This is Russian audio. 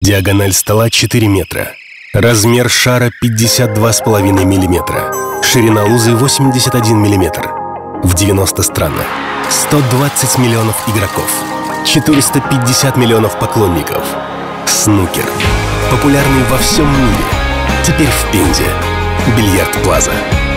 Диагональ стола 4 метра. Размер шара 52,5 миллиметра. Ширина лузы 81 миллиметр. В 90 странах. 120 миллионов игроков. 450 миллионов поклонников. Снукер. Популярный во всем мире. Теперь в Пензе. Бильярд Плаза.